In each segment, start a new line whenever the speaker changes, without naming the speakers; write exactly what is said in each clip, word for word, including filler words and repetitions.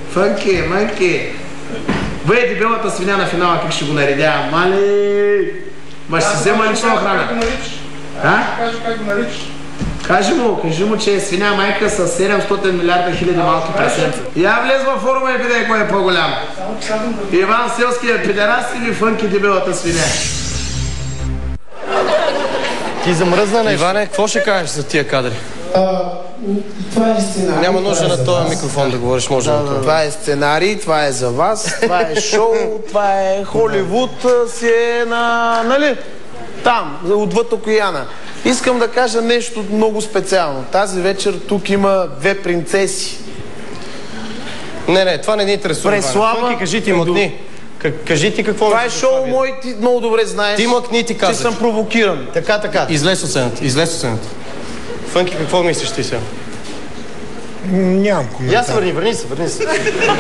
Фънки, мънки. Бе, дебелата свиня на финала, как ще го наредявам? Мали! Ма ще си взема лично охрана.
Как го наричаш?
А?
Кажи как го наричаш.
Кажи му, кажи му, че е свиня майка с седемстотин милиарда хиляди малки прасенца. Я влез във форума и видей кой е по-голям. Иван Селския педерас или Фънки дебелата свиня?
Ти замръзна нещо. Иване, какво ще кажеш за тия кадри?
А, това е сценарий.
Няма нужда на този микрофон да говориш, може да,
да. Това е сценарий, това е за вас, това е шоу, това е Холивуд, си е на, нали, там, отвъд океана. Искам да кажа нещо много специално. Тази вечер тук има две принцеси.
Не, не, това не ни интересува.
Преслава...
Фънки, кажи ти, мъкни. Кажи ти какво...
Това е шоу мой, ти много добре знаеш.
Ти мъкни, ти казах.
Че съм провокиран. Така, така.
Излез от сцената, излез от сцената. Фънки, какво мислиш ти сега?
Нямам коментар.
Я се върни, върни се, върни се.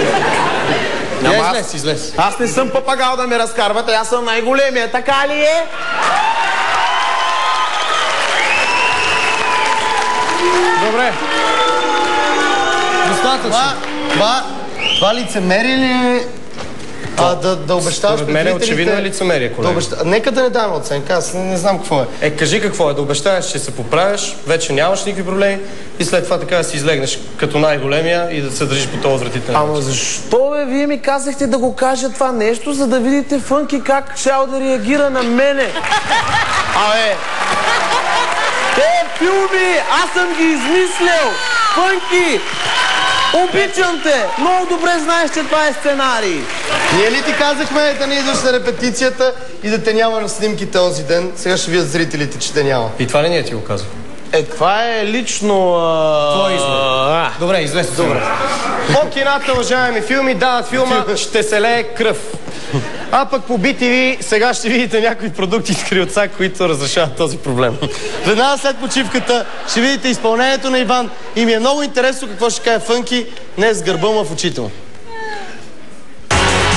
Я излез, излез.
Аз не съм папагал да ме разкарвате, аз съм най-големия, така ли е?
Добре. Достатъчно.
Това, това, това лицемерие ли е? А, да, да обещаваш
пред мен е очевидно е лицемерие, колега.
Да обеща... Нека да не даваме оценка, аз не, не знам какво е.
Е, кажи какво е, да обещаеш, че се поправяш, вече нямаш никакви проблеми и след това така да си излегнеш като най-големия и да се държиш по този отвратителен.
Ама защо, бе, вие ми казахте да го кажа това нещо, за да видите Фънки как щял да реагира на мене? Абе! Те филми, аз съм ги измислил! Фънки! Обичам те! Много добре знаеш, че това е сценарий.
Ние ли ти казахме да не идваш на репетицията и да те няма на снимките този ден? Сега ще видят зрителите, че те няма.
И това ли ние ти го казвам?
Е, това е лично... А...
Твой избор. Добре, известно. Добре. По кината, уважаеми филми, дават филма "Ще се лее кръв". А пък по би ти ви сега ще видите някои продукти с криоца, които разрешават този проблем.
Веднага след почивката ще видите изпълнението на Иван и ми е много интересно какво ще каже Фънки днес с гърба му в очите му.